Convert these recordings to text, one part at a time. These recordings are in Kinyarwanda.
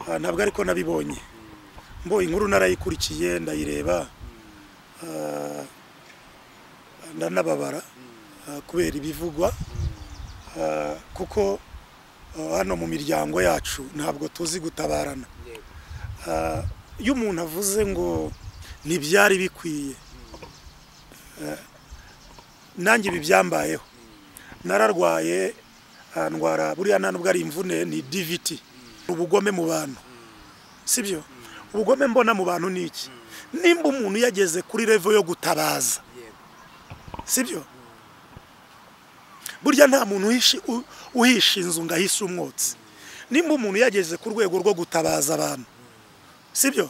ntabwo ariko nabibonye mbo inkuru narayikurikiye ndayireba ndanababara kubera ibivugwa kuko hano mu miryango yacu ntabwo tuzi gutabarana iyo umuntu avuze ngo ntibyari bikwiye nanjye ibi byambayeho nararwaye ndwara buriya nubwo ari imvune ni DVT ubugome mu bantu sibyo ubugome mbona mu bantu niki nimba umuntu yageze kuri level yo gutabaza sibyo burya nta muntu uhisha inzu ngahisa umwotsi nimba umuntu yageze ku rwego rwo gutabaza abantu sibyo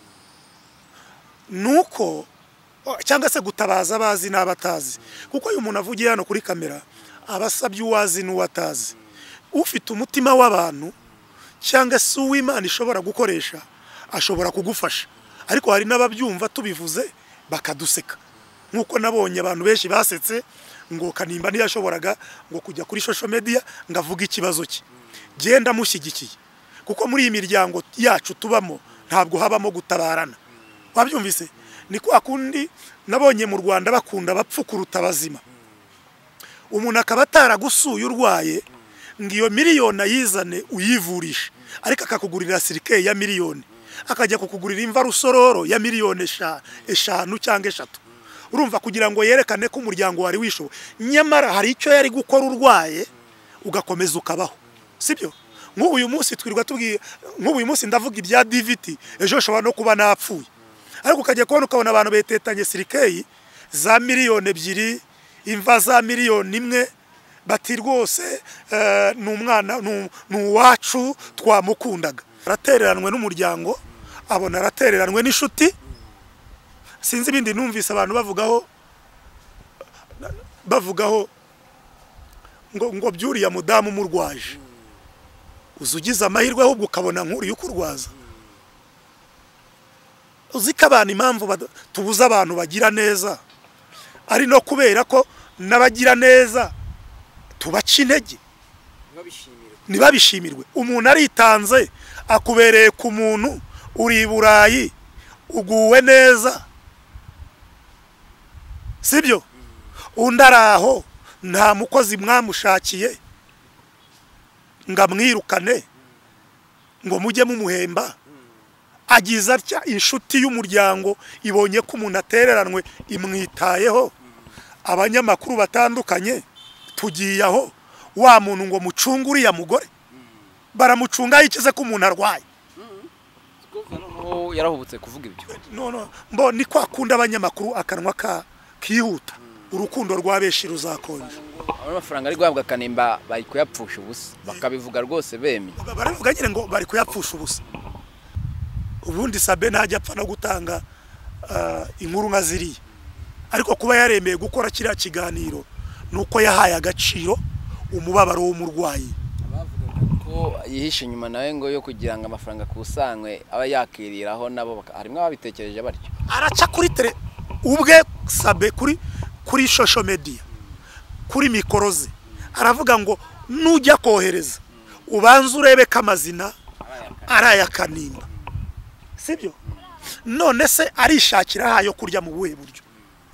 nuko cyangwa se gutabaza abazi n'abatazi kuko uyu muntu avugiye hano kuri kamera abasabye uwazi n'uwatazi ufite umutima w'abantu cyangwa se uw'Imana ishobora gukoresha ashobora kugufasha ariko hari n'ababyumva tubivuze bakaduseka nkuko nabonye abantu benshi basetse ngo Kanimba ntiyashoboraga ngo kujya kuri social media ngavuga ikibazo cye genda mushyigikiye kuko muri iyi miryango yacu tubamo ntabwo habamo gutabarana wabyumvise ni kwa kundi nabonye mu Rwanda bakunda bapfukuruta abazima umuntu akaba ataragusuye urwaye ngiyo miliyoni ayizane uyivurisha ariko akakugurira sirike ya miliyoni akajya kukugurira imva rusororo ya miliyoni eshanu cyangwa eshatu urumva kugira ngo yerekane ko umuryango wari wisho nyamara hari icyo yari gukora urwaye ugakomeza ukabaho sibyo nk'ubu uyu munsi twirwa tubwiye nk'ubu uyu munsi ndavuga ibya DVT ejo shobora no kuba napfuye ariko ukajya kubona abantu betetanye sirikeyi za miliyoni 2 imva za miliyoni 1 bati rwose n'umwana n'uwacu twamukundaga aratereranwe n'umuryango abona aratereranwe n'inshuti sinzi ibindi numvise abantu bavugaho ngo byuriya mudamu murwaje uzugize amahirwe ahubwo ukabona nk'uri ukurwaza uzika abantu impamvu tubuza abantu bagira neza ari no kubera ko nabagira neza tubaca intege ntibabishimirwe umuntu aritanze akubereye ku muntu uri Burayi uguwe neza sibyo undaraho nta mukozi mwamushakiye ngamwirukane ngo mujye mumuhemba agiza atya inshuti y'umuryango ibonye ko umuntu atereranwe imwitayeho abanyamakuru batandukanye tugiye aho wa muntu ngo mucunguriye mugore baramucunga yikize ko umuntu arwaye yarahubutse kuvuga ibyo no mbo ni kwa kunda abanyamakuru akanwa kihuta urukundo rwabeshi ruzakonje amafaranga ari guhabwa Kanimba bari kuyapfusha ubusa bakabivuga rwose bemi baravuga nyine ngo bari kuyapfusha ubusa ubundi Sabe ntajya apfa no gutanga inkuru nka ziriya ariko kuba yaremeye gukora kiriya kiganiro nuko yahaye agaciro umubabaro w'umurwayi abavuga ko yihishe inyuma nawe ngo yo kugira ngo amafaranga kusanywe aba yakiriraho nabo harimo ababitekereje batyo araca kuri ubwe Sabe kuri social media kuri mikoroze aravuga ngo nujya kohereza ubanza urebe kamazina araya Kanimba sibyo none se arishakira hayo kurya mu buhe buryo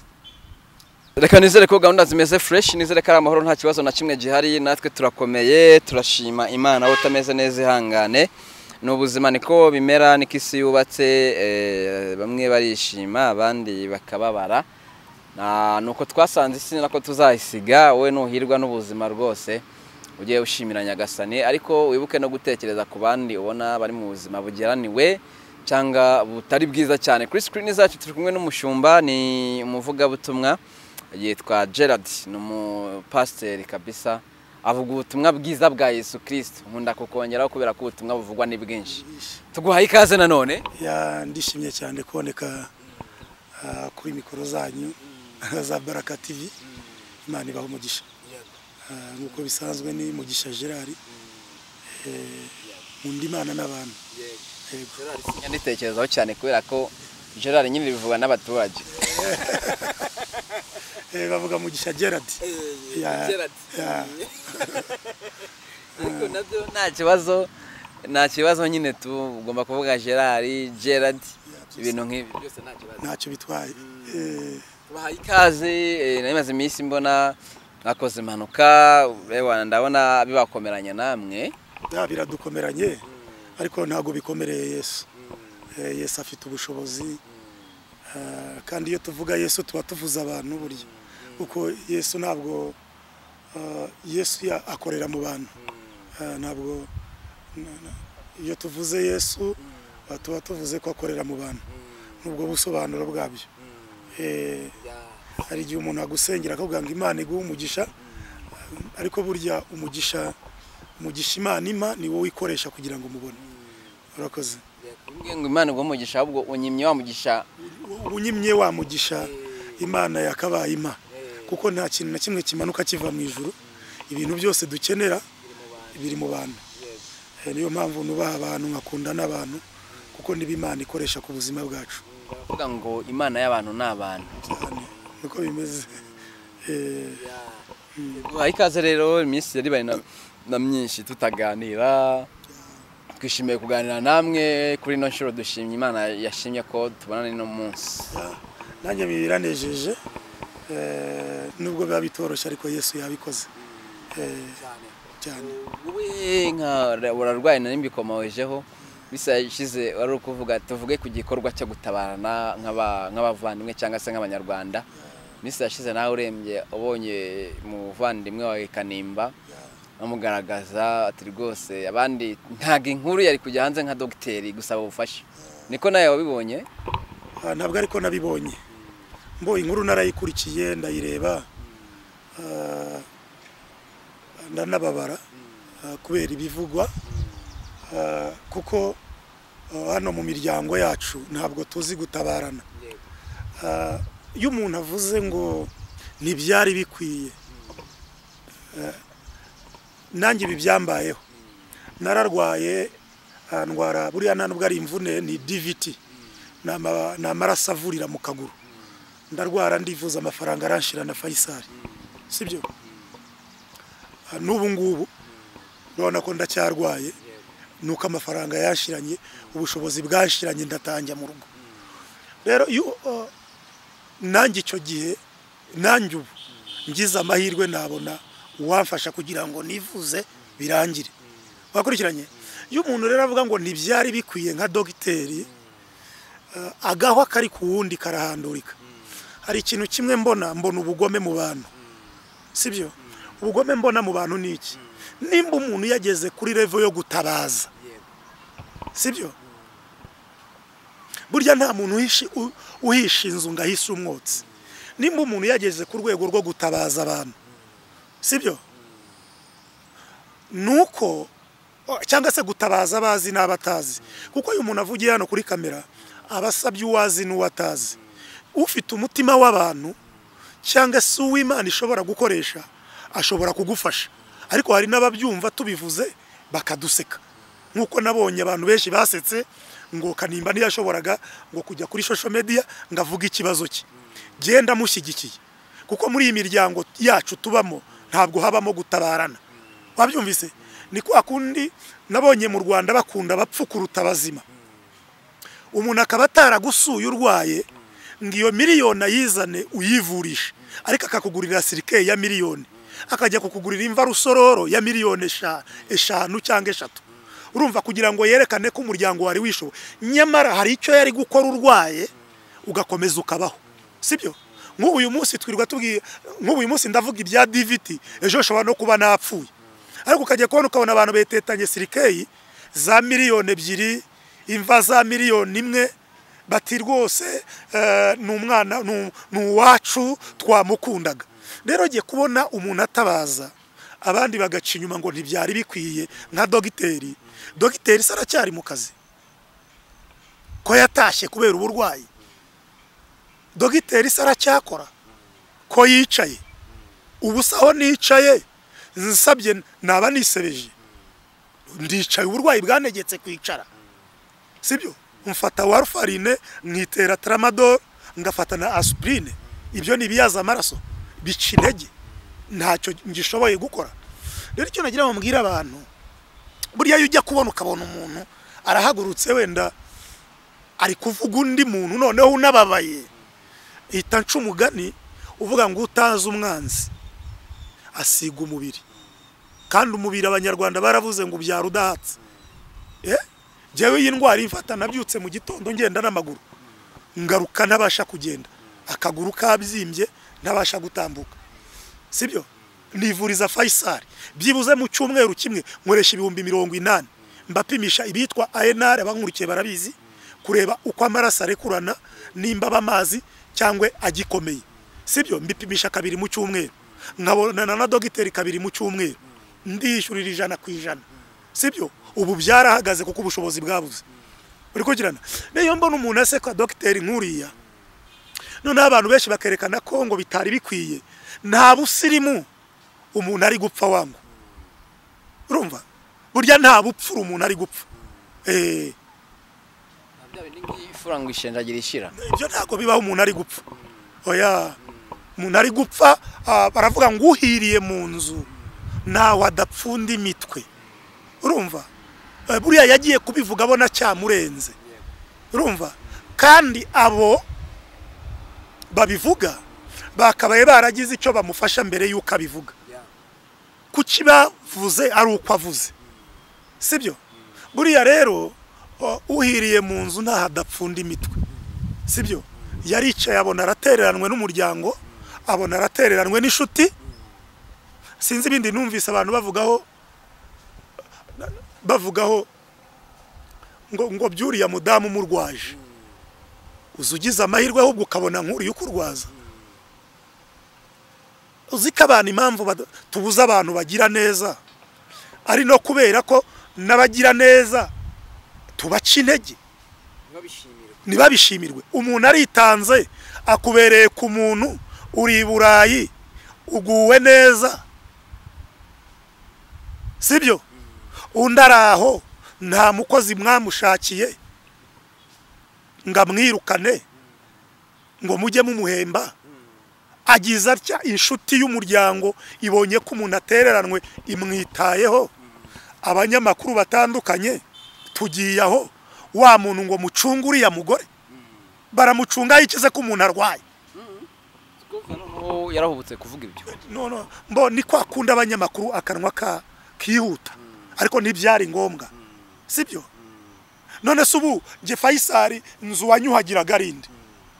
reka nizere ko gahunda zimeze fresh nizere ko ari amahoro nta kibazo na kimwe gihari natwe turakomeye turashima Imana utameze neza ihangane n'ubuzima niko bimera nikisi yubatse bamwe barishima abandi bakababara nuko twasanze isi nako tuzahisiga wowe nuhirwa n'ubuzima rwose ugiye ushimira Nyagasani ariko wibuke no gutekereza ku bandi ubona bari mu buzima bugeraniwe cyangwa butari bwiza cyane kuri screen zacu turi kumwe n'umushumba ni umuvuga butumwa yitwa Gerard n'umupasiteri kabisa avuga ubutumwa bwiza bwa Yesu Kristo nkunda kukongeraho kubera ko ubutumwa buvugwa ni bwinshi tuguhaye ikaze nanone ndishimye cyane kuboneka kuri mikoro zanyu za Baraka TV Imana ibaho umugisha nkuko bisanzwe ni Mugisha Gerard undi Imana n'abantu Gerard nitekerezaho cyane kubera ko Gerard nyine bivuga n'abaturage bavuga Mugisha Gerard ariko nabyo nta kibazo nta kibazo nyine tugomba kuvuga Gerard ibintu nk'ibi byose nta kibazo ntacyo bitwaye. tubahaye ikaze namaze iminsi mbona mwakoze impanuka ndabona bibakomeranya namwe. Biradukomeranye ariko ntago bikomereye Yesu. Yesu afite ubushobozi kandi iyo tuvuga Yesu tuba tuvuza abantu burya kuko Yesu ntabwo Yesu akorera mu bantu ntabwo iyo tuvuze Yesu tuba tuvuze ko akorera mu bantu nubwo busobanuro bwabyo. Hari igihe umuntu agusengera akavuga ngo Imana iguhe umugisha ariko burya umugisha Imana ni wowe ikoresha kugira ngo umubone. Urakoze. ngo Imana iguhe umugisha ahubwo unyimye wa mugisha Imana yakabaye ima kuko nta kintu na kimwe kimanuka kiva mu ijuru, ibintu byose dukenera biri mu bantu. Niyo mpamvu nubaha abantu nkakunda n'abantu kuko niba Imana ikoresha ku buzima bwacu. Kuvuga ngo Imana y'abantu n'abantu niko bimeze. Duhaye ikaze rero iminsi yari bari na myinshi tutaganira, twishimiye kuganira namwe kuri ino nshuro. Dushimye Imana yashimye ko tubonana ino munsi. Nanjye biranejeje nubwo biba bitoroshye ariko Yesu yabikoze cyane. Wowe nka urarwaye na nimbikomawejeho bisa yishize wari ukuvuga tuvuge ku gikorwa cyo gutabarana nk'abavandimwe cyangwa se nk'abanyarwanda. Misi yashize nawe urembye ubonye muvandimwe wawe Kanimba amugaragaza ati rwose abandi ntago inkuru yari kujya hanze nka dogiteri gusaba ubufasha, niko nawe wabibonye? Ntabwo ariko nabibonye, mbo inkuru narayikurikiye ndayireba ndanababara kubera ibivugwa kuko hano mu miryango yacu ntabwo tuzi gutabarana. Iyo umuntu avuze ngo ntibyari bikwiye, nanjye ibi byambayeho. Nararwaye ndwara buriya nubwo ari imvune ni DVT, ni amaraso avurira mu kaguru. Ndarwara ndivuza amafaranga aranshira na Faisal, sibyo? N'ubu ngubu urabona ko ndacyarwaye nuko amafaranga yashiranye, ubushobozi bwashiranye ndatanja mu rugo. Rero nanjye icyo gihe nanjye ubu ngize amahirwe nabona uwamfasha kugira ngo nivuze birangire. Wakurikiranye? Iyo umuntu rero avuga ngo ntibyari bikwiye nka dogiteri, agahwa kari ku wundi karahandurika. Hari ikintu kimwe mbona ubugome mu bantu, sibyo? Ubugome mbona mu bantu ni iki? Nimba umuntu yageze kuri level yo gutabaza, sibyo? Burya nta muntu uhisha inzu ngo ahise umwotsi. Nimba umuntu yageze ku rwego rwo gutabaza abantu, sibyo? Nuko cyangwa se gutabaza abazi n'abatazi, kuko uyu muntu avugiye hano kuri kamera abasabye uwazi n'uwatazi. Ufite umutima w'abantu cyangwa se uw'Imana ishobora gukoresha ashobora kugufasha, ariko hari n'ababyumva tubivuze bakaduseka. Nkuko nabonye abantu benshi basetse ngo Kanimba ntiyashoboraga ngo kujya kuri social media ngavuga ikibazo cye. Genda mushyigikiye kuko muri iyi miryango yacu tubamo ntabwo habamo gutabarana. Wabyumvise? Ni kwa kundi nabonye mu Rwanda bakunda bapfukuruta bazima. Umuntu akaba ataragusuye urwaye ngiyo miliyoni ayizane uyivurisha, ariko akakugurira sirike ya miliyoni, akajya kukugurira imva rusororo ya miliyoni 5 cyangwa 6. Urumva kugira ngo yerekane ko umuryango wari wishoboye, nyamara hari icyo yari gukora urwaye ugakomeza ukabaho, sibyo? Nk'ubu uyu munsi twirwa tubwiye, nk'ubu uyu munsi ndavuga ibya DVT, ejo shobora no kuba napfuye, ariko ukajya kubona ukabona abantu betetanye sirikeyi za miliyoni 2, imva za miliyoni 1, bati rwose n'umwana n'uwacu twamukundaga. Rero giye kubona umuntu atabaza abandi bagaca inyuma ngo ntibyari bikwiye nka dogiteri. Dogiteri saracyari mu kazi ko yatashye kubera uburwayi? Dogiteri saracyakora ko yicaye? Ubu saho nicaye nsabye naba nisebeje, ndicaye uburwayi bwanegetse kwicara, sibyo? Mfata warfarine nkitera tramadol ngafata na aspirine, ibyo ni biyaza amaraso bica intege, ntacyo ngishoboye gukora. Rero icyo nagira ngo mbwira abantu, buriya ujya kubona ukabona umuntu arahagurutse wenda ari kuvuga undi muntu noneho unababaye ihita nca umugani uvuga ngo utazi umwanzi asiga umubiri kandi umubiri abanyarwanda baravuze ngo ubyara udahatse jewe iyi ndwara imfata nabyutse mu gitondo ngenda n'amaguru ngaruka ntabasha kugenda akaguru kabyimbye ntabasha gutambuka sibyo nivuriza Faisal byibuze mu cyumweru kimwe nkoresha 80 mbapimisha ibitwa ANR abankurikiye barabizi kureba uko amaraso arekurana nimba bamazi cyangwe agikomeye sibyo mbipimisha kabiri mu cyumweru nkabonana na dogiteri kabiri mu cyumweru ndishyurira 100%, sibyo ubu byarahagaze kuko ubushobozi bwabuze uri kugirana niyo mbona umuntu aseka dogiteri nkuriya none abantu benshi bakerekana ko ngo bitari bikwiye nta busirimu umuntu ari gupfa wangu urumva burya nta bupfura umuntu ari gupfa ifurango ishenjagira ishira ibyo ntago bibaho umuntu ari gupfa oya umuntu ari gupfa baravuga ngo uhiriye mu nzu nawe adapfunda imitwe urumva buriya yagiye kubivuga abona cyamurenze urumva kandi abo babivuga bakabaye baragize icyo bamufasha mbere yuko abivuga kuki bavuze ari uko avuze sibyo buriya rero uhiriye mu nzu nta hadapfunda imitwe sibyo yaricaye abona aratereranwe n'umuryango abona aratereranwe n'inshuti sinzi ibindi numvise abantu bavugaho ngo byuriya mudamu murwaje uzugize amahirwe ahubwo ukabona nk'uri ukurwaza uzika abantu impamvu tubuza abantu bagira neza ari no kubera ko nabagira neza tubaca intege ntibabishimirwe umuntu aritanze akubereye ku muntu uri Burayi uguwe neza sibyo undi araho nta mukozi mwamushakiye ngamwirukane ngo mujye mumuhemba agiza atya inshuti y'umuryango ibonye ko umuntu atereranwe imwitayeho abanyamakuru batandukanye tugiye aho wa muntu ngo mucunguriya mugore baramucunga yikize ko umuntu arwaye yarahubutse kuvuga ibyo no mbo ni kwakunda abanyamakuru akanwa kihuta ariko ntibyari ngombwa sibyo none subu nge Faisal nzu wanyuhagira garinde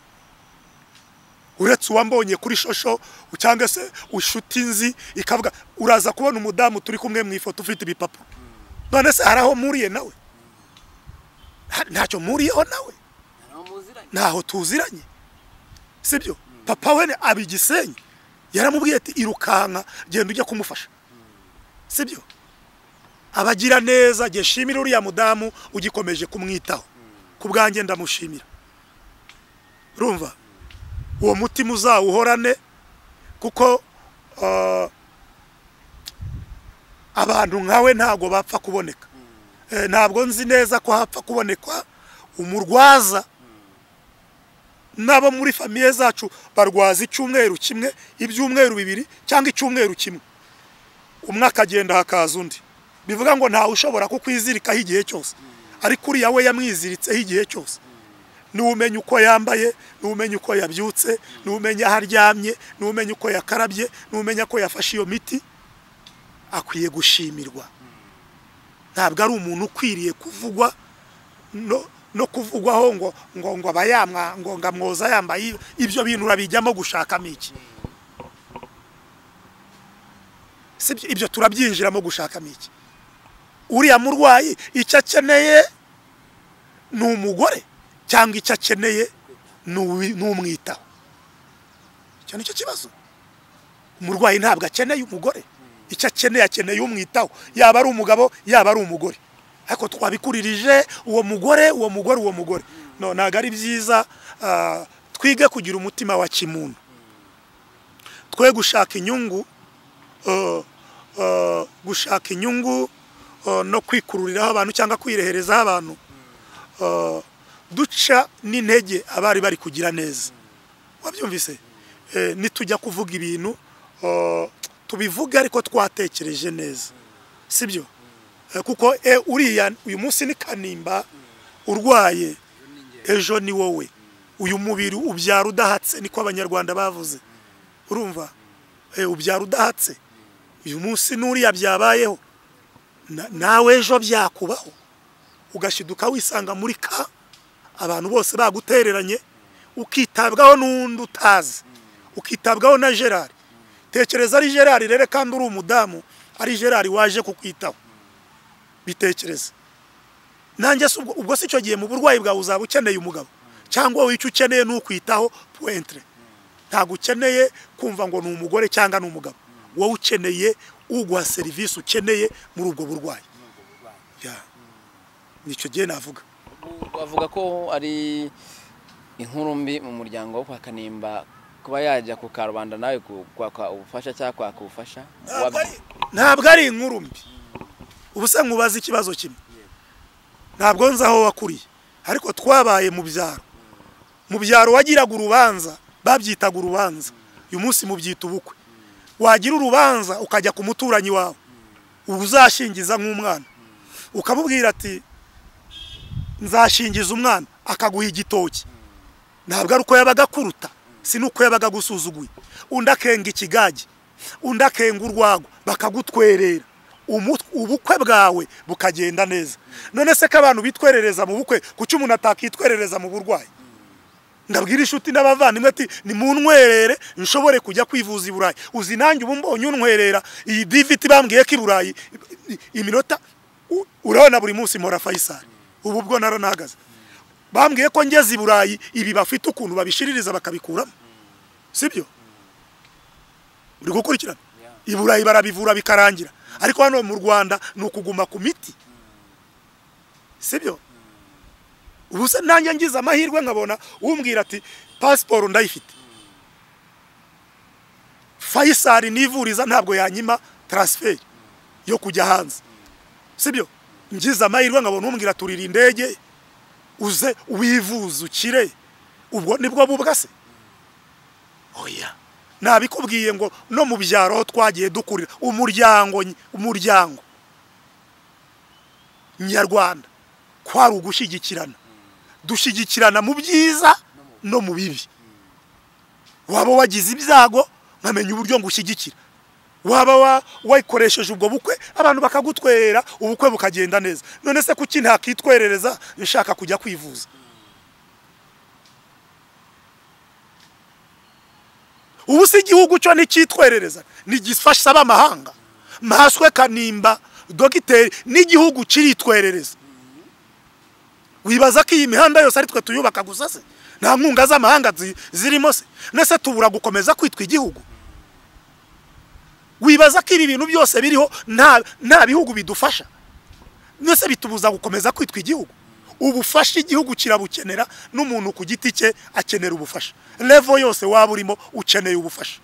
uretse uwambonye kuri shosho cyangwa se ushuti nzi ikavuga uraza kubona umudamu turi kumwe mu ifoto ufite ibipapu none se haraho muriye nawe ntacyo muriyeho nawe ntaho tuziranye sibyo papa we abigisenye yaramubwiye ati irukanka genda ujya kumufasha sibyo abagira neza geshimira uriya mudamu ugikomeje kumwitaho kubwanjye ndamushimira urumva uwo mutima uzawuhorane kuko abantu nkawe ntago bapfa kuboneka ntabwo nzi neza ko hapfa kuboneka umurwaza nabo muri famiye zacu barwaza icyumweru kimwe ibyumweru bibiri cyangwa icyumweru kimwe umwaka agenda hakaza undi bivuga ngo ntawe ushobora kukwizirikaho igihe cyose ariko uriya we yamwiziritseho igihe cyose numenye uko yambaye numenye uko yabyutse numenye aho aryamye numenye uko yakarabye numenye ko yafashe iyo miti akwiye gushimirwa ntabwo ari umuntu ukwiriye kuvugwa no kuvugwaho ngo abayamwa ngo ngamwoza yambaye ibyo bintu urabijyamo gushakamo iki sibyo ibyo turabyinjiramo gushakamo iki uriya murwayi icyo akeneye ni umugore cyangwa icyo akeneye ni umwitaho icyo nicyo kibazo umurwayi ntabwo akeneye umugore icyo akeneye umwitaho yaba ari umugabo yaba ari umugore ariko twabikuririje uwo mugore no ntago ari byiza twige kugira umutima wa kimuntu twe gushaka inyungu no kwikururiraho abantu cyangwa kwireherezaho abantu duca n'intege abari bari kugira neza wabyumvise nitujya kuvuga ibintu tubivuga ariko twatekereje neza sibyo kuko uriya uyu munsi ni Kanimba urwaye, ejo ni wowe. Uyu mubiri ubyara udahatse, niko abanyarwanda bavuze. Urumva? Ubyara udahatse. Uyu munsi n'uriya byabayeho, nawe ejo byakubaho, ugashiduka wisanga muri ka abantu bose bagutereranye, ukitabwaho n'undi utazi, ukitabwaho na Gerard. Tekereza ari Gerard rere kandi uri umudamu, ari Gerard waje kukwitaho. Bitekereza nanjye ubwo si cyo gihe mu burwayi bwawe uzaba ukeneye umugabo, cyangwa wowe icyo ukeneye n'ukwitaho pointre. Ntago ukeneye kumva ngo ni umugore cyangwa ni umugabo, wowe ukeneye uguha serivisi ukeneye muri ubwo burwayi. Nicyo gihe navuga. Bavuga ko ari inkuru mbi mu muryango wo kwa Kanimba kuba yajya ku Karubanda nawe kwaka ubufasha cyangwa kwaka ubufasha. Ntabwo ari inkuru mbi. Ubuse nkubaza ikibazo kimwe. Ntabwo nzi aho wakuriye, ariko twabaye mu byaro. Mu byaro wagiraga urubanza, babyitaga urubanza. Uyu munsi mubyita ubukwe. Wagira urubanza ukajya ku muturanyi wawe, uzashingiza nk'umwana, ukamubwira ati nzashingiza umwana, akaguha igitoki. Ntabwo ari uko yabaga kuruta, si nuko yabaga gusuzuguye. Undi akenga ikigage, undi akenga urwagwa, bakagutwerera. Ubukwe bwawe bukagenda neza. None se ko abantu bitwerereza mu bukwe, kuki umuntu atakitwerereza mu burwayi? Ndabwira inshuti n'abavandimwe ati nimuntwerere nshobore kujya kwivuza i Burayi. Uzi nanjye ubu mbonye untwerera iyi diviti bambwiye ko i Burayi iminota urabona buri munsi mpora Faisal. Ubu bwo naranahagaze. Bambwiye ko ngeze i Burayi ibi bafite ukuntu babishiririza bakabikuramo. Sibyo? Uri gukurikirana? I Burayi barabivura bikarangira. Ariko hano mu Rwanda nukuguma ku miti. Sibyo? Ubuse nanjye ngize amahirwe nkabona umbwira ati passport ndayifite. Faisal nivuriza ntabwo yanyima transfer yo kujya hanze. Sibyo? Ngize amahirwe nkabona umbwira turira indege uze wivuza ukire. Ubwo nibwo bubwase. Oya. Nabikubwiye ngo no mu byaro twagiye dukurira umuryango nyarwanda kwari ugushyigikirana, dushyigikirana mu byiza no mu bibi. Waba wagize ibyago nkamenya uburyo ngushyigikira, waba wayikoresheje ubwo bukwe abantu bakagutwerera ubukwe bukagenda neza. None se kuki ntakitwerereza nshaka kujya kwivuza? Ubu si igihugu cyo nikitwerereza, nigifasha abamahanga. Maswe Kanimba dogiteri n'igihugu kiritwerereza. Wibaza ko iyi mihanda yose ari twe tuyubaka gusa se? Nta nkunga z'amahanga zirimo se? Nese tubura gukomeza kwitwa igihugu? Wibaza ko ibi bintu byose biriho nta bihugu bidufasha? Nese bitubuza gukomeza kwitwa igihugu? Ubufasha igihugu kirabukenera, n'umuntu ku giti cye akenera ubufasha. Level yose waba urimo ukeneye ubufasha.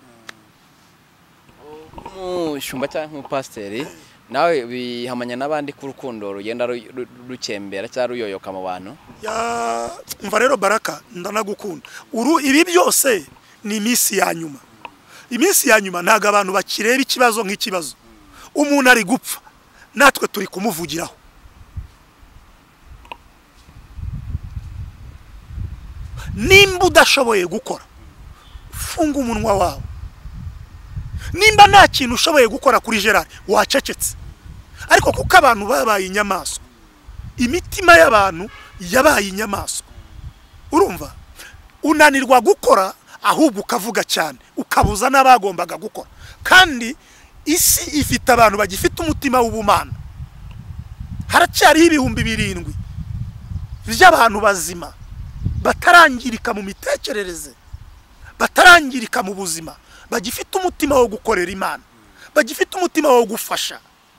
Umushumba cyangwa umupasiteri nawe bihamanya n'abandi ku rukundo rugenda rukembera cyangwa ruyoyoka mu bantu. Umva rero Baraka, ndanagukunda. Ibi byose ni iminsi ya nyuma. Iminsi ya nyuma ntago abantu bakireba ikibazo nk'ikibazo. Umuntu ari gupfa, natwe turi kumuvugiraho. Nimba udashoboye gukora, funga umunwa wawe. Nimba nta kintu ushoboye gukora kuri Gerard, wacecetse. Ariko kuko abantu babaye inyamaswa, imitima y'abantu yabaye inyamaswa. Urumva? Unanirwa gukora ahubwo ukavuga cyane, ukabuza n'abagombaga gukora. Kandi isi ifite abantu bagifite umutima w'ubumana. Haracyariho ibihumbi 7 by'abantu bazima batarangirika mu mitekerereze, batarangirika mu buzima, bagifite umutima wo gukorera Imana, bagifite umutima wo gufasha.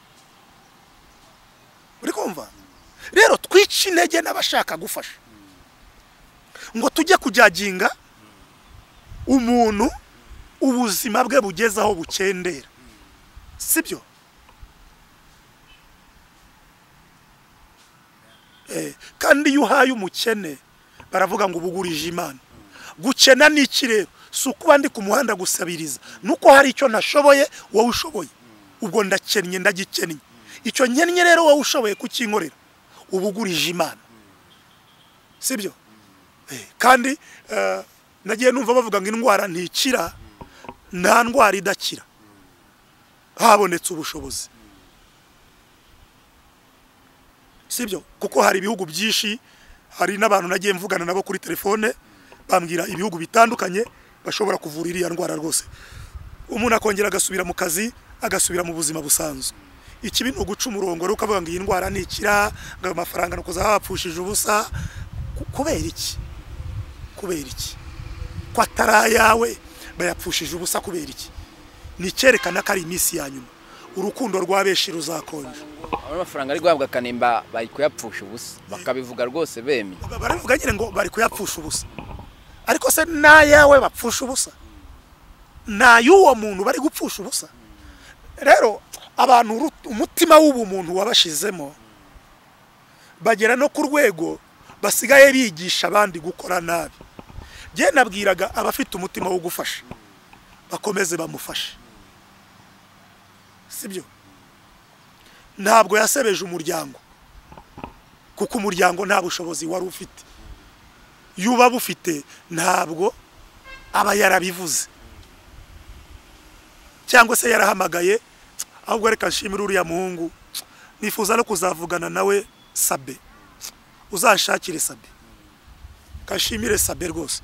Uri kumva? Rero twica intege n'abashaka gufasha, ngo tujye kujyaginga umuntu ubuzima bwe bugezaho bukendera. Sibyo? Kandi iyo uhaye umukene baravuga ngo ubugurije Imana. Gukena ni iki rero? Si ukuba ndi ku muhanda gusabiriza, nuko hari icyo nashoboye wowe ushoboye. Ubwo ndakennye ndagikennye. icyo nkennye rero wowe ushoboye kukinkorera uba ugurije Imana, sibyo? Kandi nagiye numva bavuga ngo indwara ntikira, nta ndwara idakira habonetse ubushobozi, sibyo? Kuko hari ibihugu byinshi, hari n'abantu nagiye mvugana nabo kuri telefone bambwira ibihugu bitandukanye bashobora kuvura iriya ndwara rwose, umuntu akongera agasubira mu kazi, agasubira mu buzima busanzwe. Ikibi ni uguca umurongo rero ukavuga ngo iyi ndwara ntikira, ngo amafaranga nuko zahapfushije ubusa. Kubera iki? Kubera iki? Ko atari ayawe bayapfushije ubusa kubera iki? Ni cyerekana ko ari iminsi ya nyuma, urukundo rwabeshi ruzakonje. Amafaranga ari guhabwa Kanimba bari kuyapfusha ubusa, bakabivuga rwose bemi, baravuga nyine ngo bari kuyapfusha ubusa. Ariko se n'ayawe bapfusha ubusa? N'ay'uwo muntu bari gupfusha ubusa? Rero abantu umutima w'ubumuntu wabashizemo bagera no ku rwego basigaye bigisha abandi gukora nabi. Je nabwiraga abafite umutima wo gufasha bakomeze bamufashe, sibyo? Ntabwo yasebeje umuryango, kuko umuryango nta bushobozi wari ufite. Yuba bufite ntabwo aba yarabivuze cyangwa se yarahamagaye. Ahubwo reka nshimire uriya muhungu, nifuza no kuzavugana nawe Sabe, uzanshakire Sabe, kashimire Sabe rwose.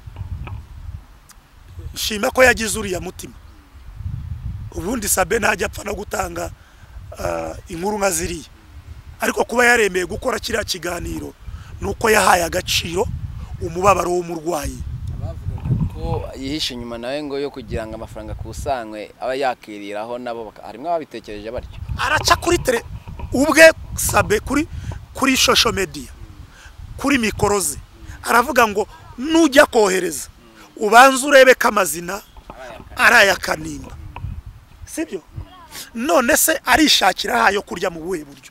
Nshima ko yagize uriya mutima. Ubundi Sabe ntajya apfa no gutanga inkuru nka ziriya, ariko kuba yaremeye gukora kiriya kiganiro nuko yahaye agaciro umubabaro w'umurwayi. Ko yihishe inyuma nawe ngo yo kugira ngo amafaranga kusanywe aba yakiriraho, nabo harimo ababitekereje batyo. Araca kuri ubwe Sabe kuri social media, kuri mikoroze, aravuga ngo nujya kohereza ubanza urebe ko amazina araya Kanimba, sibyo? None se arishakira hayo kurya mu buhe buryo?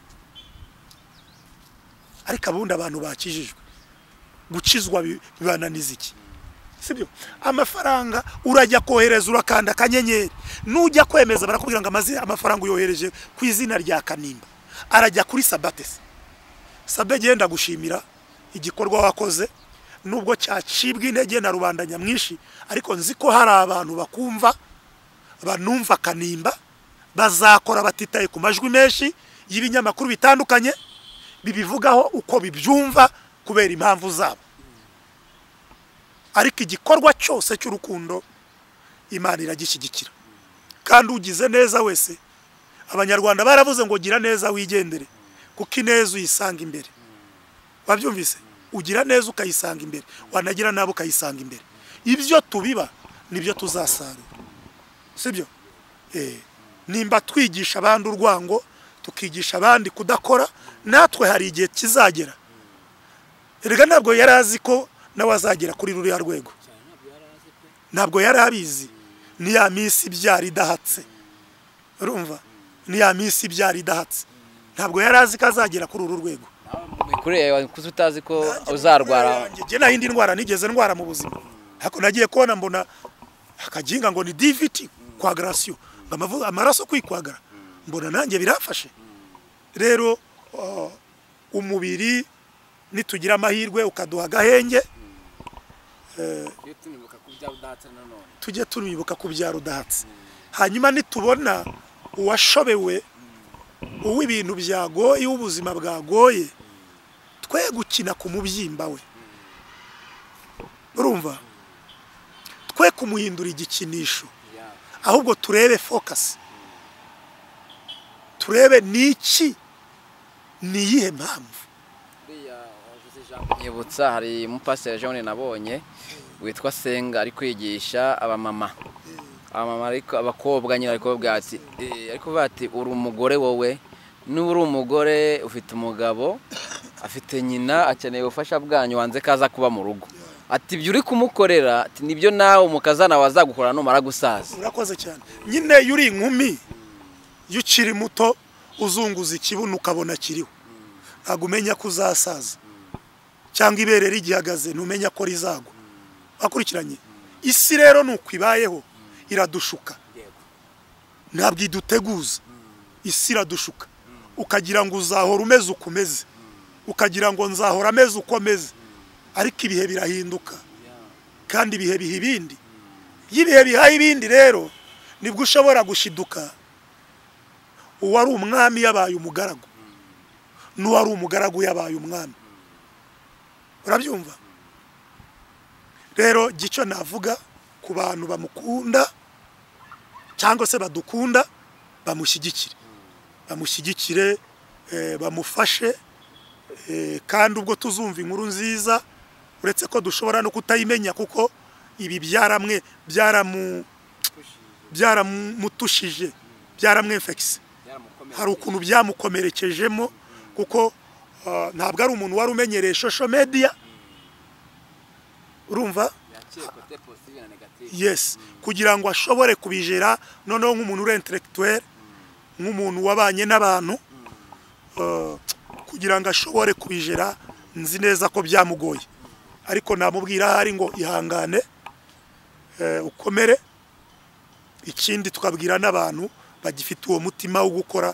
Ariko abundi abantu bakijijwe, gukizwa bibananiza iki, sibyo? Amafaranga urajya kohereza urakanda kanyenyeri, nujya kwemeza barakubwira ngo amafaranga uyohereje ku izina rya Kanimba, arajya kuri Sabatese. Sabe genda gushimira igikorwa wakoze, nubwo cyacibwa intege na rubanda nyamwinshi, ariko nzi ko hari abantu bakumva banumva Kanimba bazakora batitaye ku majwi menshi y'ibinyamakuru bitandukanye bibivugaho uko bibyumva kubera impamvu zabo. Ariko igikorwa cyose cy'urukundo Imana iragishyigikira, kandi ugize neza wese, abanyarwanda baravuze ngo gira neza wigendere, kuko ineza uyisanga imbere. Wabyumvise? Ugira neza ukayisanga imbere, wanagira nabo ukayisanga imbere. Ibyo tubiba nibyo tuzasarura, sibyo? Nimba twigisha abandi urwango, tukigisha abandi kudakora, natwe hari igihe kizagera. Erega ntabwo yarazi ko nawe azagera kuri ruriya rwego, ntabwo yarabizi. Ni ya minsi byari idahatse, urumva? Ni ya minsi byari idahatse, ntabwo yarazi ko azagera kuri uru rwego. Kureba kuko utazi ko uzarwara. Nge na hindi ndwara nigeze ndwara mu buzima, hako nagiye kubona mbona akaginga ngo ni DVT coagulation, amaraso kwikwagara, mbona nanjye birafashe. Rero umubiri nitugira amahirwe ukaduha agahenge, tujye tunibuka kubyara udahatse. Hanyuma nitubona uwashobewe, uw'ibintu byagoye, ubuzima bwagoye, twe gukina ku mubyimba we, urumva? Twe kumuhindura igikinisho, ahubwo turebe focus, turebe niki, niyihe mpamvu. Nyibutsa hari umupasiteri Jean nabonye witwa Senga ari kwigisha abamama, ariko abakobwa nyine ariko bwati, ariko bati uri umugore wowe, n'uri umugore ufite umugabo afite nyina akeneye ubufasha bwanyu, wanze kaza kuba mu rugo. Ati ibyo uri kumukorera, ati nibyo nawe umukazana wazagukora numara gusaza. Urakoze cyane. Nyine yuri inkumi, yukiri muto, uzunguza ikibuno ukabona kiriho, ntabwo umenya ko uzasaza, cyangwa ibere rigihagaze numenya ko rizagwa. Akurikiranye isi rero nuko ibayeho iradushuka, ntabwo iduteguza, isi iradushuka ukagira ngo uzahora umeze ukomeze ukagira ngo nzahora ameze ukomeze ariko ibihe birahinduka kandi ibihe biha ibindi y'ibihe biha ibindi rero nibwo ushobora gushiduka uwari umwami yabaye umugaragu n'uwari umugaragu yabaye umwami urabyumva rero gico navuga ku bantu bamukunda cyangwa se badukunda bamushyigikire bamufashe kandi ubwo tuzumva inkuru nziza uretse ko dushobora no kutayimenya kuko ibi byaramutushije byaramwefekise hari ukuntu byamukomerekejemo kuko ntabwo ari umuntu wari umenyereye social media urumva yes kugira ngo ashobore kubijera noneho nk'umuntu uri intellectuel nk'umuntu wabanye n'abantu kugira ngo ashobore kubijera nzi neza ko byamugoye ariko namubwira hari ngo ihangane ukomere ikindi tukabwira n'abantu bagifite uwo mutima wo gukora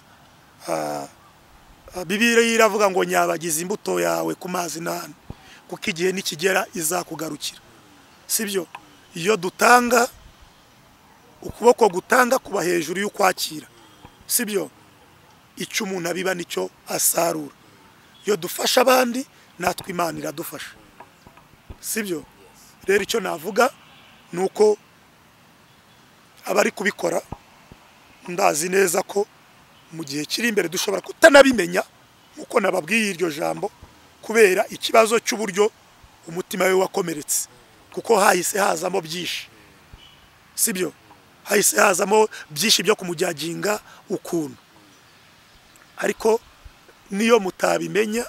Bibiliya iravuga ngo nyabagize imbuto yawe ku mazi nane kuko igihe nikigera izakugarukira sibyo iyo dutanga ukuboko gutanga kuba hejuru y'ukwakira sibyo icyo umuntu abiba nicyo asarura iyo dufasha abandi natwe Imana iradufasha sibyo rero icyo navuga nuko abari kubikora ndazi neza ko mu gihe kiri imbere dushobora kutanabimenya uko nababwiye iryo jambo kubera ikibazo cy'uburyo umutima we wakomeretse kuko hahise hazamo byinshi sibyo hahise hazamo byinshi byo kumujyaginga ukuntu ariko niyo mutabimenya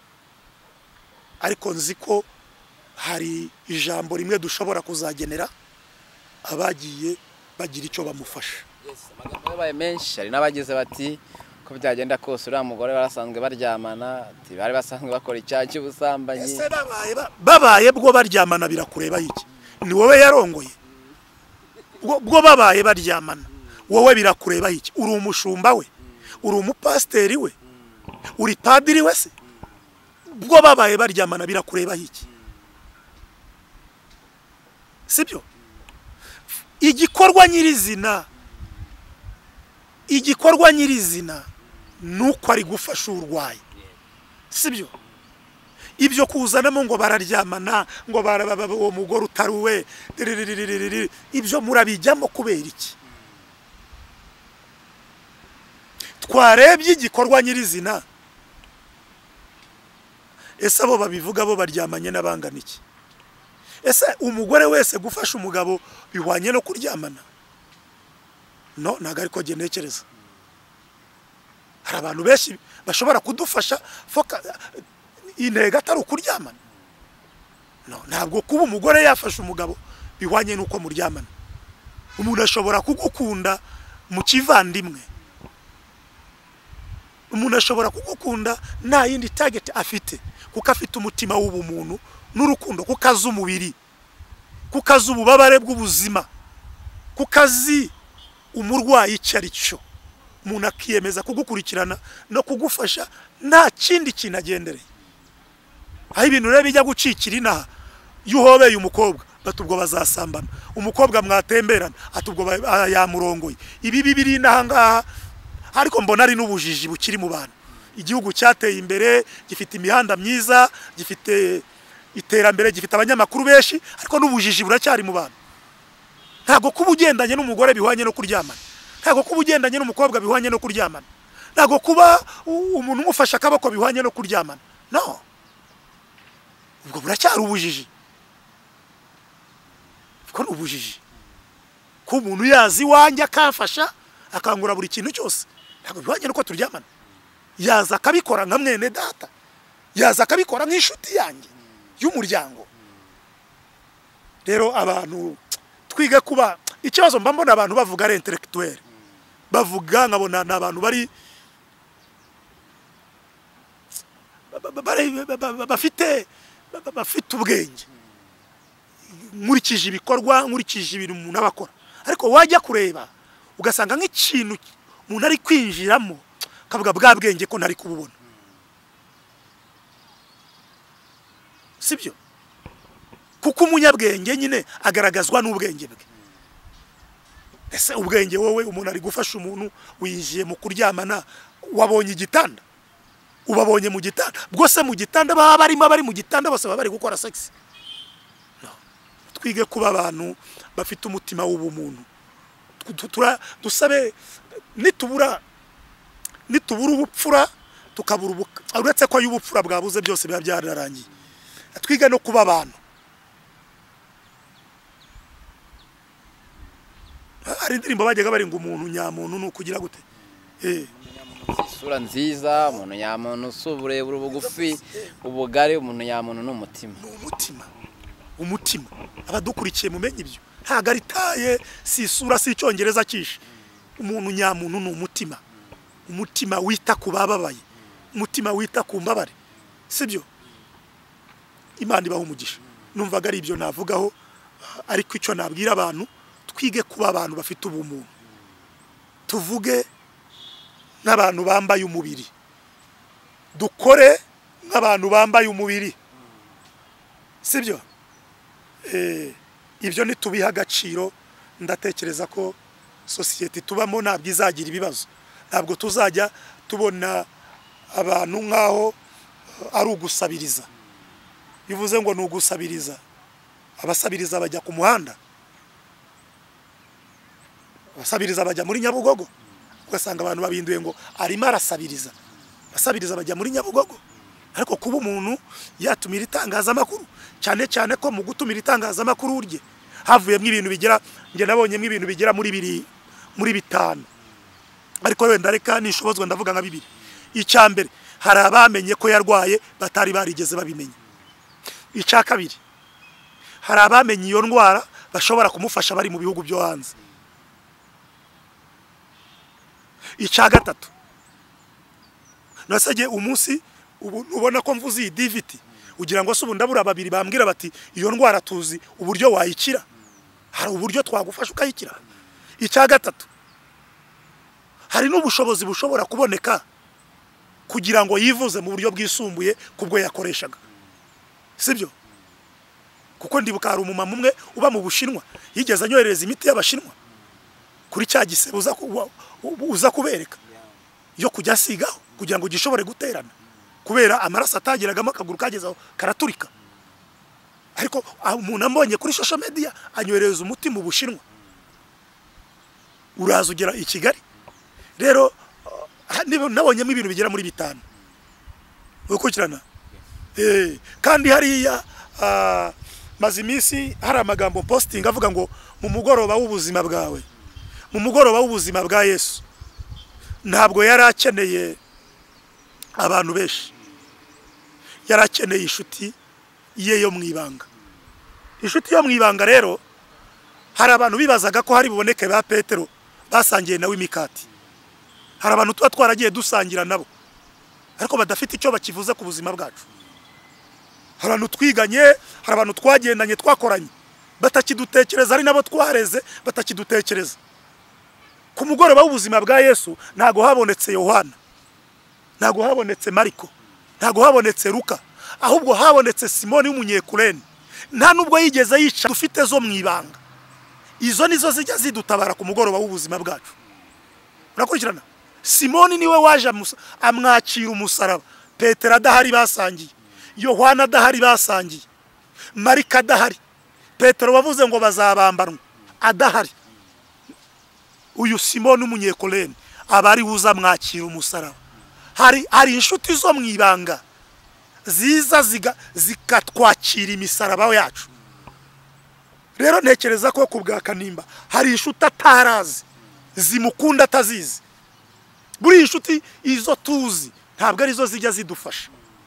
ariko nzi ko hari ijambo rimwe dushobora kuzagenera abagiye bagira icyo bamufasha amagambo yabaye menshi hari n'abagize bati ko byagenda kose uriya mugore barasanzwe baryamana bari basanzwe bakora icyaha cy'ubusambanyi babaye bwo baryamana birakureba iki ni wowe yarongoye bwo babaye baryamana wowe birakureba iki uri umushumba we uri umupasiteri we uri padiri we se bwo babaye baryamana birakureba iki sibyo igikorwa nyirizina nuko ari gufasha urwaye sibyo ibyo kuzanamo ngo bararyamana ngo uwo mugore utari we ibyo murabijyamo kubera iki twarebye igikorwa nyirizina ese abo babivuga bo baryamanye n'abangana iki ese umugore wese gufasha umugabo bihwanye no kuryamana no ntago ariko ntekereza hari abantu benshi bashobora kudufasha intego atari ukuryamana no ntabwo kuba umugore yafasha umugabo bihwanye n'uko muryamana umuntu ashobora kugukunda mu kivandimwe umuntu ashobora kugukunda nta yindi target afite kuko afite umutima w'ubumuntu n'urukundo kuko azi umubiri kuko azi ububabare bw'ubuzima kuko azi umurwayi icyo ari cyo umuntu akiyemeza kugukurikirana no kugufasha nta kindi kintu agendereye aho ibintu rero bijya gucikira inaha iyo uhobeye umukobwa batubwo bazasambana umukobwa mwatemberana atubwo yamurongoye ibi bibiri inaha ngaha ariko mbona ari n'ubujiji bukiri mu bantu igihugu cyateye imbere gifite imihanda myiza gifite iterambere gifite abanyamakuru benshi ariko n'ubujiji buracyari mu bantu ntago kuba ugendanye n'umugore bihwanye no kuryamana ntago kuba ugendanye n'umukobwa bihwanye no kuryamana ntago kuba umuntu umufasha akaboko bihwanye no kuryamana no ubwo buracyari ubujiji ko ubujiji ko umuntu yazi wanjye akamfasha akangura buri kintu cyose ntago bihwanye nuko turyamana yaza akabikora nka mwene data yaza akabikora nk'inshuti yanjye y'umuryango rero abantu twige kuba ikibazo mba mbona abantu bavuga ari intellectuel bavuga nkabona n'abantu bafite ubwenge nkurikije ibikorwa nkurikije ibintu umuntu abakora ariko wajya kureba ugasanga nk'ikintu umuntu ari kwinjiramo kavuga bwa bwenge ko ntari kububona, sibyo? Kuko umunyabwenge nyine agaragazwa n'ubwenge bwe. Ese ubwenge wowe umuntu ari gufasha umuntu winjiye mu kuryamana, wabonye igitanda, ubabonye mu gitanda, bwose mu gitanda baba barimo bari mu gitanda bose baba bari gukora sex. No. Twige kuba abantu bafite umutima w'ubumuntu. Dusabe nitubura ubupfura tukabura uretse ko y'ubupfura bwabuze byose biba byararangiye. Twiga no kuba abantu. Hari indirimbo bajyaga bari ngo umuntu nyamuntu nukugira gute? Isura nziza, umuntu nyamuntu uburebure bugufi, ubugari, umuntu nyamuntu n'umutima. Umutima. Abadukurikiye mumenye ibyo. Ntago aritaye si isura si icyongereza kishe. Umuntu nyamuntu n'umutima. Umutima wita kubababaye. Umutima wita ku mbabare. Sibyo? Imana ibaho umugisha. Numvaga ari ibyo navugaho, ariko icyo nabwira abantu, twige kuba abantu bafite ubumuntu. Tuvuge n'abantu bambaye umubiri, dukore n'abantu bambaye umubiri, sibyo? Ibyo nitubiha agaciro, ndatekereza ko sosiyete tubamo ntabwo izagira ibibazo. Ntabwo tuzajya tubona abantu nkaho ari ugusabiriza. Bivuze ngo ni ugusabiriza, abasabiriza bajya ku muhanda, abasabiriza bajya muri Nyabugogo, ugasanga abantu babinduye ngo arimo arasabiriza. Abasabiriza bajya muri Nyabugogo. Ariko kuba umuntu yatumira itangazamakuru, cyane cyane ko mu gutumira itangazamakuru urye havuyemo ibintu bigera, nge nabonyemo ibintu bigera muri bitanu, ariko wenda reka nishobozwa ndavuga nka 2. Icya mbere, hari abamenye ko yarwaye batari barigeze babimenya. Icya kabiri, hari abamenye iyo ndwara bashobora kumufasha bari mu bihugu byo hanze. Icya gatatu, nasege umunsi ubona ko mvuze iyi diviti, ugira ngo se ubu ndabura babiri bambwira bati iyo ndwara tuzi uburyo wayikira, hari uburyo twagufasha ukayikira. Icya gatatu, hari n'ubushobozi bushobora kuboneka kugira ngo yivuze mu buryo bwisumbuye kubwo yakoreshaga, sibyo? Kuko ndibuka hari umumama umwe uba mu Bushinwa yigeze anyohereza imiti y'Abashinwa kuri cya gisebe uza kubereka yo kujya asigaho kugira ngo gishobore guterana, kubera amaraso atagiragamo akaguru kagezaho karaturika. Ariko umuntu ambonye kuri social media anyohereza umuti mu Bushinwa, uraza ugera i Kigali. Rero nabonyemo ibintu bigera muri 5 ukurikirana. Kandi hariya maze iminsi hari amagambo posting avuga ngo mu mugoroba w'ubuzima bwawe, mu mugoroba w'ubuzima bwa Yesu, ntabwo yari akeneye abantu benshi, yari akeneye inshuti ye yo mwibanga. Inshuti yo mwibanga rero, hari abantu bibazaga ko hari buboneke ba Petero basangiye nawe imikati. Hari abantu tuba twaragiye dusangira nabo ariko badafite icyo bakivuze ku buzima bwacu. Hari abantu twiganye, hari abantu twagendanye twakoranye batakidutekereza, ari nabo twareze batakidutekereza. Ku mugoroba w'ubuzima bwa Yesu ntago habonetse Yohana, ntago habonetse Mariko, ntago habonetse Luka, ahubwo habonetse Simoni w'umunyekurene. Nta nubwo yigeze yica, dufite zo mwibanga. Izo nizo zijya zidutabara ku mugoroba w'ubuzima bwacu. Urakurikirana? Simoni niwe waje amwakira umusaraba. Petero adahari basangiye, Yohana adahari basangiye, Marika adahari, Petero wavuze ngo bazabambanwa adahari. Uyu Simoni umunyekurene abari uza mwakira umusaraba. Hari inshuti zo mwibanga ziza zikatwakira imisaraba yacu. Rero ntekereza ko kubwa Kanimba hari inshuti atarazi zimukunda atazizi. Buri inshuti izo tuzi ntabwo ari zo zijya zidufasha.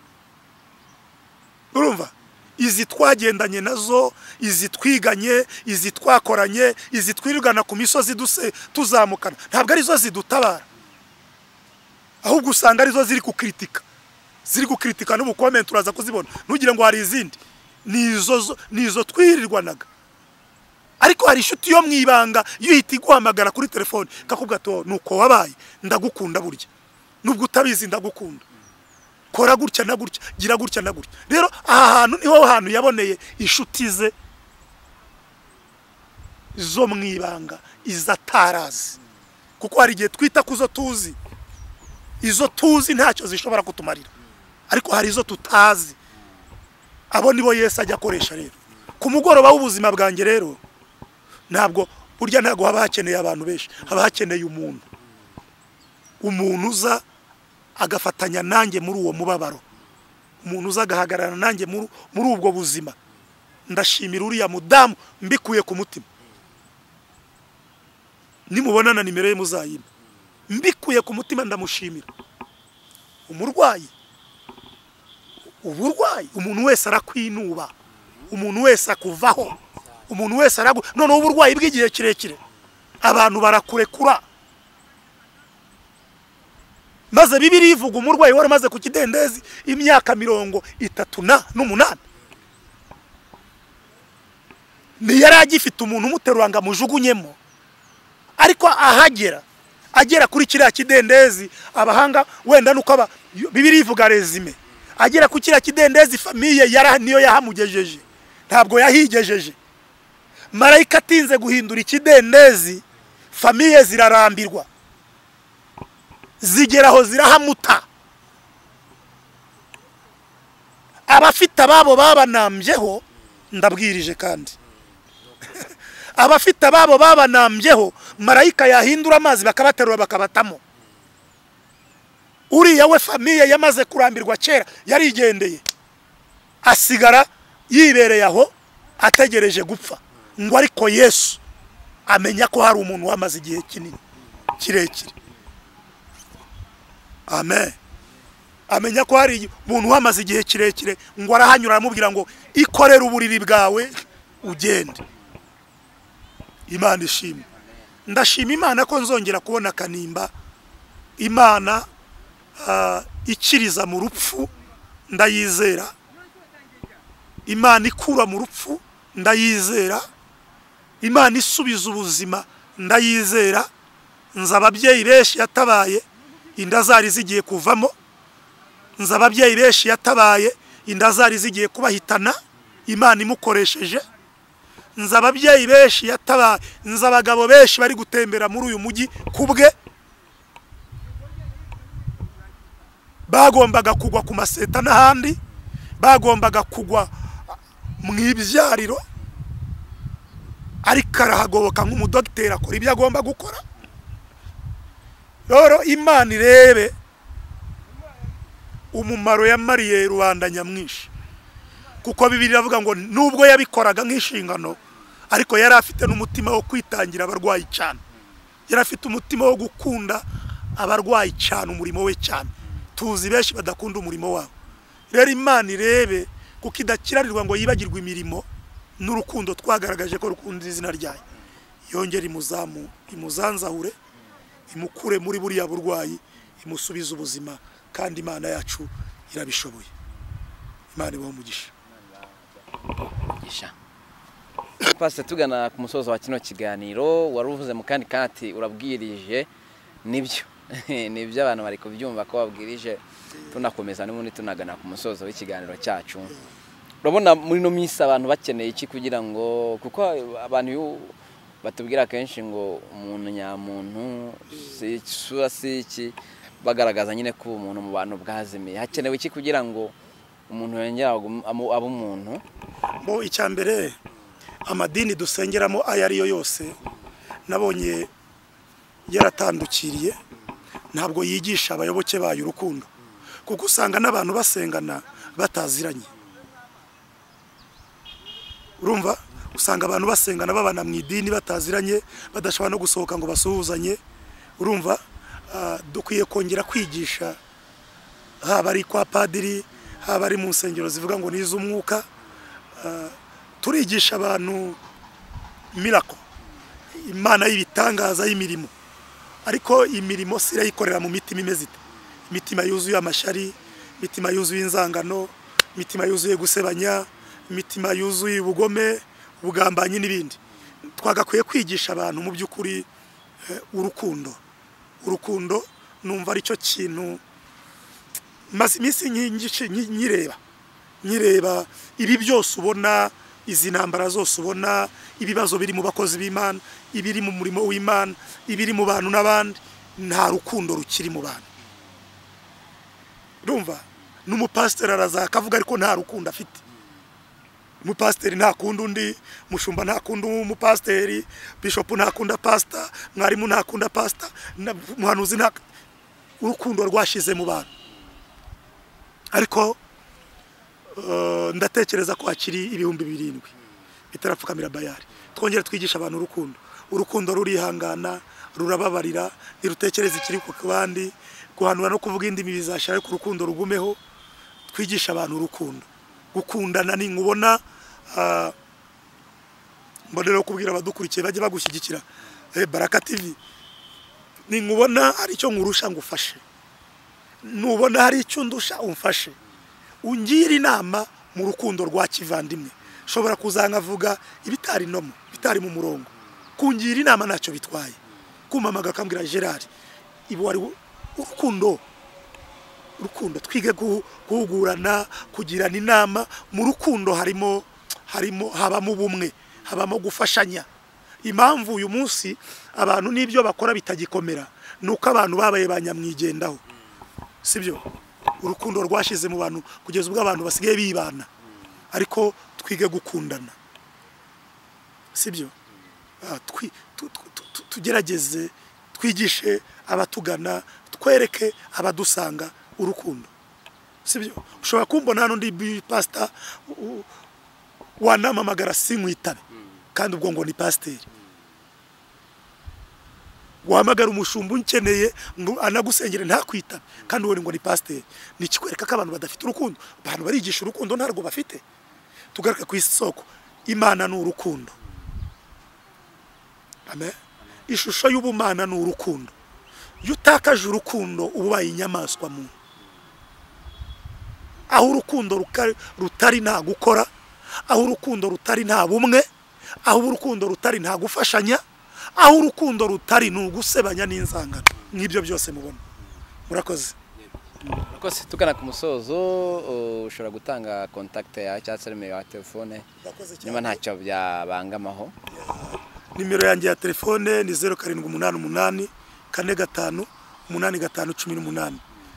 Urumva? Izi twagendanye nazo, izi twiganye, izi twakoranye, izi twirugana ku misozi tuzamukana, ntabwo ari zo zidutabara. Ahubwo usanga ari zo ziri gukritika no mu comment uraza kuzibona. Ntugire ngo hari izindi, nizo twirirwanaga. ariko hari inshuti yo mwibanga yuhita iguhamagara kuri telefone kakubwa to nuko wabaye ndagukunda burya nubwo utabizi ndagukunda kora gutya na gutya gira gutya na gutya rero aha hantu niho hantu yaboneye inshuti ze zo mwibanga izatarazi kuko hari igihe twita kuzo tuzi izo tuzi ntacyo zishobora kutumarira ariko hari izo tutazi abo nibo Yesu ajya akoresha rero ku mugoroba w'ubuzima bwanjye rero ntabwo burya ntago haba hakeneye abantu benshi haba hakeneye umuntu uza agafatanya nanjye muri uwo mubabaro umuntu uza agahagarara nanjye muri ubwo buzima ndashimira uriya mudamu mbikuye ku mutima nimubonana nimero ye muzayima mbikuye ku mutima ndamushimira uburwayi umuntu wese arakwinuba umuntu wese akuvaho umuntu wese noneho uburwayi bw'igihe kirekire abantu barakurekura maze Bibiliya ivuga umurwayi wari maze ku kidendezi imyaka 38 ni yari agifite umuntu umuterura ngo amujugunyemo ariko agera kuri kiriya kidendezi abahanga wenda nuko Bibiliya ivuga rezime agera ku kiriya kidendezi famiye niyo yahamugejeje ntabwo yahigejeje marayika atinze guhindura ikidendezi famiye zirarambirwa zigeraho zirahamuta abafite ababo babanambyeho ndabwirije kandi abafite ababo babanambyeho marayika yahindura amazi bakabaterura bakabatamo uriya we famiye yamaze kurambirwa kera yarigendeye asigara yibereye aho ategereje gupfa ngo ariko Yesu amenya ko hari umuntu wamaze igihe kinini kirekire amen amenya ko hari umuntu wamaze igihe kirekire ngo arahanyura aramubwira ngo ikorera uburiri bwawe ugende Imana ishimwe ndashima Imana ko nzongera kubona Kanimba Imana ikiriza mu rupfu ndayizera Imana ikura mu rupfu ndayizera Imana isubiza ubuzima ndayizera nza ababyeyi benshi yatabaye inda zari zigiye kuvamo nza ababyeyi benshi yatabaye inda zari zigiye kubahitana Imana imukoresheje nza ababyeyi benshi yatabaye nza abagabo benshi bari gutembera muri uyu mujyi kubwe bagombaga kugwa ku maseta n'ahandi bagombaga kugwa mu ibyariro ariko arahagoboka nk'umudogiteri akora ibyo agomba gukora rero Imana irebe umumaro yamariye rubanda nyamwinshi kuko Bibiliya iravuga ngo nubwo yabikoraga nk'inshingano ariko yari afite n'umutima wo kwitangira abarwayi cyane yari afite umutima wo gukunda abarwayi cyane umurimo we cyane tuzi benshi badakunda umurimo wabo rero Imana irebe kuko idakirarirwa ngo yibagirwe imirimo n'urukundo twagaragaje ko rukunda izina ryayo yongera imuzanzahure imukure muri buriya burwayi imusubiza ubuzima kandi Imana yacu irabishoboye Imana ibaho umugisha Pastor tugana ku musozo wa kino kiganiro waruvuze mu kandi kati urabwirije nibyo abantu bari kubyumva ko babwirije tunakomeza n'ubundi tunagana ku musozo w'ikiganiro cyacu urabona muri no minsi abantu bakeneye iki kugira ngo kuko abantu batubwira kenshi ngo umuntu nyamuntu si iki bagaragaza nyine ko umuntu mu bantu bwazimiye hakenewe iki kugira ngo umuntu yongera aba umuntu bo icyambere amadini dusengeramo aya ariyo yose nabonye yaratandukiriye ntabwo yigisha abayoboke bayo urukundo kuko usanga n'abantu basengana bataziranye urumva usanga abantu basengana babana mu idini bataziranye badashobora no gusohoka ngo basuhuzanye urumva dukwiye kongera kwigisha haba ari kwa padiri haba ari mu nsengero zivuga ngo nizo umwuka turigisha abantu miracle Imana y'ibitangaza y'imirimo ariko imirimo sirayikorera mu mitima imeze ite imitima yuzuye amashari imitima yuzuye inzangano imitima yuzuye gusebanya imitima yuzuye ubugome ubugambanyi n'ibindi twagakwiye kwigisha abantu mu by'ukuri urukundo numva ari cyo kintu maze iminsi nyireba ibi byose ubona, izi ntambara zose ubona, ibibazo biri mu bakozi b'Imana, ibiri mu murimo w'Imana, ibiri mu bantu n'abandi, nta rukundo rukiri mu bantu. Urumva n'umupasiteri araza akavuga ariko nta rukundo afite. Umupasiteri ntakunda undi, mushumba ntakunda umupasiteri, bishop ntakunda pastor, mwarimu ntakunda pastor, muhanuzi nta urukundo rwashize mu bantu. Ariko ndatekereza ko hakiri ibihumbi 7 bitarapfukamira Bayali. Twongere twigisha abantu urukundo rurihangana, rurababarira, nirutekereza ikiri ku bandi, guhanura no kuvuga indimi bizashira ku rukundo rugumeho. Twigisha abantu urukundo, gukundana. Ni nkubona mbonera kubwira abadukurikiye bajye bagushyigikira Baraka TV. Ni nkubona hari icyo nkurusha ngufashe, nubona hari icyo ndusha umfashe, ungira inama mu rukundo rwa kivandimwe. Shobora kuzankavuga ibitari nomo, bitari mu murongo, kungira inama ntacyo bitwaye. Kumamaga akambwira Gerard, ibo wari urukundo twige guhugurana, kugirana inama. Mu rukundo habamo ubumwe, habamo gufashanya. Impamvu uyu munsi abantu n'ibyo bakora bitagikomera nuko abantu babaye banyamwigendaho, sibyo? Urukundo rwashize mu bantu kugeza ubwo abantu basigaye bibana. Ariko twige gukundana, sibyo? Tugerageze twigishe abatugana, twereke abadusanga urukundo, sibyo? Ushobora kumbona n'undi pastor wanamamagara sinkwitabe kandi ubwo ngo ni pasiteri. Wahamagara umushumba unkeneye ngo anagusengere ntakwitabe kandi wowe ngo ni pasiteri. Ni ikikwereka ko abantu badafite urukundo. Abantu barigisha urukundo ntarwo bafite. Tugaruka ku isoko, Imana ni urukundo. Amen. Ishusho y'ubumana ni urukundo. Yutakaje urukundo ubaye inyamaswa mu. Aho urukundo rutari nta gukora, aho urukundo rutari nta bumwe, aho urukundo rutari nta gufashanya, aho urukundo rutari n'ugusebanya n'inzangano. N'ibyo byose mubona. Murakoze. Murakoze. Tugana ku musozo, ushobora gutanga contact ya cyangwa nimero ya telefone niba ntacyo byabangamaho. Nimero yanjye ya telefone ni 0788 45 8518,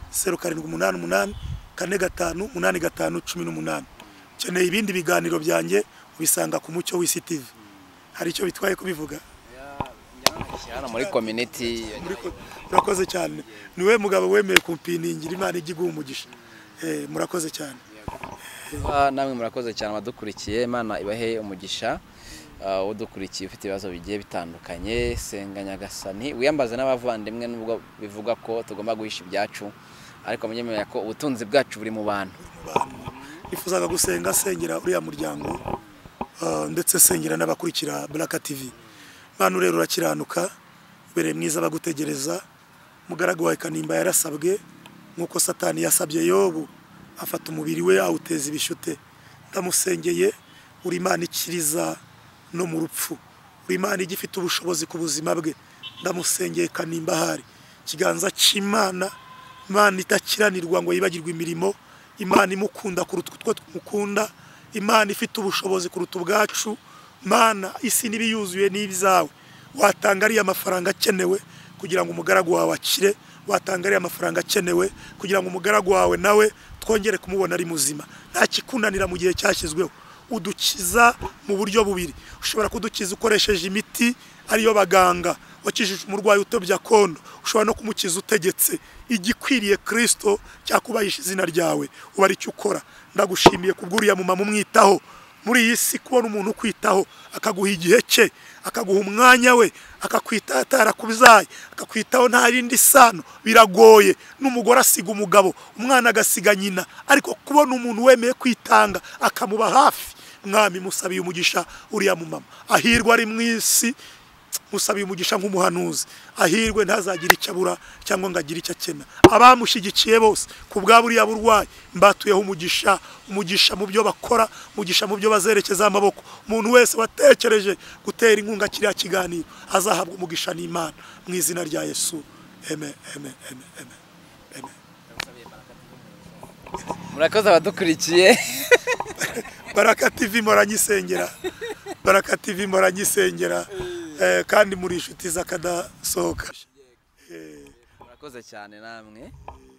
0788 45 8518. Cyane ibindi biganiro byanjye ubisanga ku Mucyo w'Isi TV. Hari icyo bitwaye kubivuga? Hano muri community. Murakoze cyane. Niwe mugabo wemeye kumpiningira, Imana igiguha umugisha. Murakoze cyane. Namwe murakoze cyane abadukurikiye, Imana ibahe umugisha. Udukurikiye ufite ibibazo bigiye bitandukanye, senga Nyagasani wiyambaze n'abavandimwe, nubwo bivuga ko tugomba guhisha ibyacu, ariko munyemeye ko ubutunzi bwacu buri mu bantu. Nifuzaga gusenga sengera uriya muryango, ndetse sengera n'abakurikira Baraka TV. Manu rero urakiranuka, ubere mwiza bagutegereza. Mugaragu wawe Kanimba yarasabwe nkuko Satani yasabye Yobu, afata umubiri we awuteza ibishute. Ndamusengeye, uri Imana ikiriza no mu rupfu, uri Imana igifite ubushobozi ku buzima bwe. Ndamusengeye Kanimba hari kiganza cy'Imana, Imana itakiranirwa ngo yibagirwe imirimo, Imana imukunda kuruta utwo tumukunda, Imana ifite ubushobozi kuruta ubwacu. Mana isi nibiyuzuye n'ibyawe, watanga ari amafaranga akenewe kugira ngo umugaragu wawe akire, watanga ari amafaranga akenewe kugira ngo umugaragu wawe nawe twongere kumubona ari muzima. Nta kikunanira mu gihe cyashyizweho. Udukiza mu buryo bubiri. Ushobora kudukiza ukoresheje imiti ariyo baganga, wakijije umurwayi utobya kondo. Ushobora no kumukiza utegetse. Igikwiriye Kristo cyakubahisha izina ryawe, uba ari cyo ukora. Ndagushimiye kubw'uriya mumama umwitaho muri iyi si, kubona umuntu kwitaho akaguha igihe cye, akaguha umwanya we, akakwita atarakubizaye, akakwitaho nta rindi sano. Biragoye n'umugore asiga umugabo, umwana agasiga nyina, ariko kubona umuntu wemeye kwitanga akamuba hafi. Mwami musabiye umugisha uriya mumama, ahirwa ari mu isi, musabiye umugisha nk'umuhanuzi, ahirwe ntazagire icyo abura cyangwa ngo agire icyo akena. Abamushyigikiye bose ku bwa buriya burwayi mbatuyeho umugisha mu byo bakora, umugisha mu byo bazerekeza amaboko. Umuntu wese watekereje gutera inkunga kiriya kiganiro azahabwa umugisha n'Imana mu izina rya Yesu. Amen, amen, amen, amen, amen. Murakoze abadukurikiye. Baraka TV moranyisengera, Baraka TV moranyisengera, kandi muri inshuti z'akadasohoka. Murakoze cyane namwe.